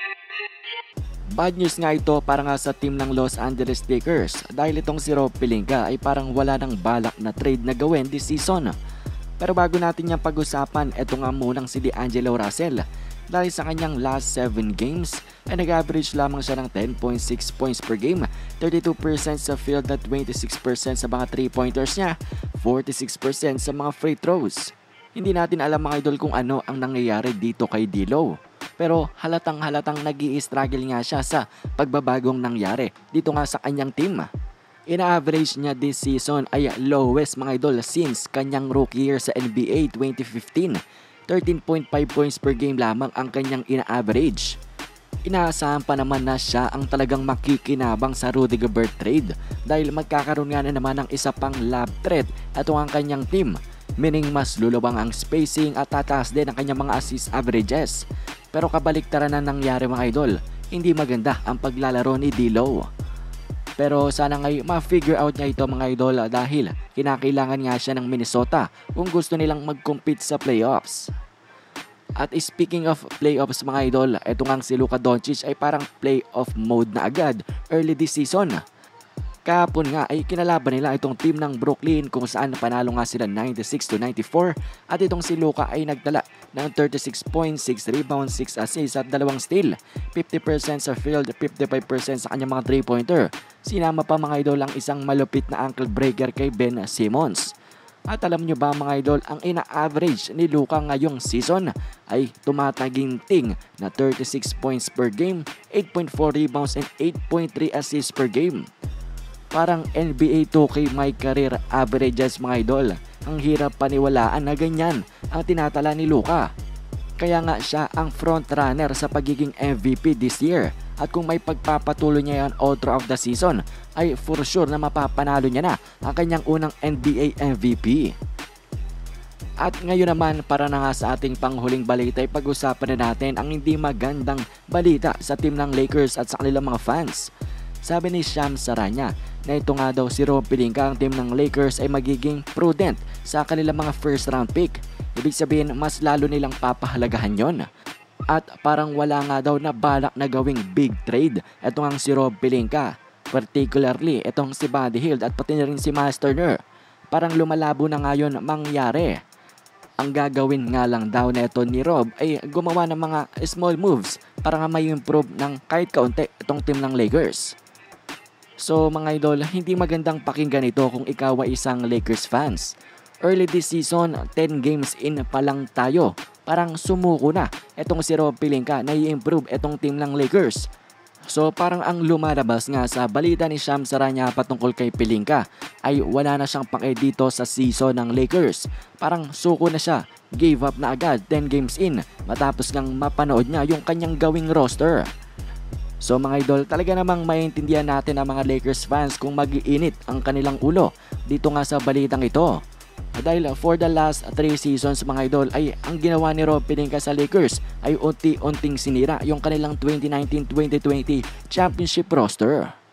Bad news nga ito para nga sa team ng Los Angeles Lakers dahil itong si Rob Pelinka ay parang wala ng balak na trade na gawin this season. Pero bago natin yung pag-usapan, eto nga munang si D'Angelo Russell. Dahil sa kanyang last 7 games ay nag-average lamang siya ng 10.6 points per game, 32% sa field at 26% sa mga 3-pointers niya, 46% sa mga free throws. Hindi natin alam mga idol kung ano ang nangyayari dito kay D'Lo. Pero halatang nag-i-struggle nga siya sa pagbabagong nangyari dito nga sa kanyang team. Ina-average niya this season ay lowest mga idol since kanyang rookie year sa NBA 2015. 13.5 points per game lamang ang kanyang ina-average. Inaasahan pa naman na siya ang talagang makikinabang sa Rudy Gobert trade dahil magkakaroon nga na naman ng isa pang lab threat at ang kanyang team. Meaning mas lulubang ang spacing at tataas din ang kanyang mga assist averages. Pero kabaliktaran na nangyari mga idol, hindi maganda ang paglalaro ni D'Lo. Pero sana ngay ma-figure out niya ito mga idol dahil kinakailangan nga siya ng Minnesota kung gusto nilang mag-compete sa playoffs. At speaking of playoffs mga idol, ito nga si Luka Doncic ay parang playoff mode na agad early this season. Kahapon nga ay kinalaban nila itong team ng Brooklyn kung saan panalo nga sila 96-94 at itong si Luka ay nagdala ng 36 points, 6 rebounds, 6 assists at 2 steal, 50% sa field, 55% sa kanyang mga 3-pointer. Sinama pa mga idol ang isang malupit na ankle breaker kay Ben Simmons. At alam nyo ba mga idol, ang ina-average ni Luka ngayong season ay tumataginting na 36 points per game, 8.4 rebounds and 8.3 assists per game. Parang NBA 2K my career averages mga idol. Ang hirap paniwalaan na ganyan ang tinatala ni Luka. Kaya nga siya ang front runner sa pagiging MVP this year. At kung may pagpapatuloy niya yan all throughout the season, ay for sure na mapapanalo niya na ang kanyang unang NBA MVP. At ngayon naman para na nga sa ating panghuling balita ay pag-usapan na natin ang hindi magandang balita sa team ng Lakers at sa kanilang mga fans. Sabi ni Shams Charania na ito nga daw si Rob Pelinka ang team ng Lakers ay magiging prudent sa kanilang mga first round pick. Ibig sabihin mas lalo nilang papahalagahan yon. At parang wala nga daw na balak na gawing big trade itong ang si Rob Pelinka. Particularly itong si Buddy Hield at pati na rin si Myles Turner. Parang lumalabo na ngayon mangyari. Ang gagawin nga lang daw neto ni Rob ay gumawa ng mga small moves para nga may improve ng kahit kaunti itong team ng Lakers. So mga idol, hindi magandang pakinggan ito kung ikaw ay isang Lakers fans. Early this season, 10 games in pa lang tayo. Parang sumuko na itong si Rob Pelinka na i-improve itong team ng Lakers. So parang ang lumalabas nga sa balita ni Shams Charania patungkol kay Pelinka ay wala na siyang pake dito sa season ng Lakers. Parang suko na siya, gave up na agad 10 games in matapos ngang mapanood niya yung kanyang gawing roster. So mga idol, talaga namang maintindihan natin ang mga Lakers fans kung mag-iinit ang kanilang ulo dito nga sa balitang ito. Dahil for the last 3 seasons mga idol ay ang ginawa ni Rob Pelinka sa Lakers ay unti-unting sinira yung kanilang 2019-2020 championship roster.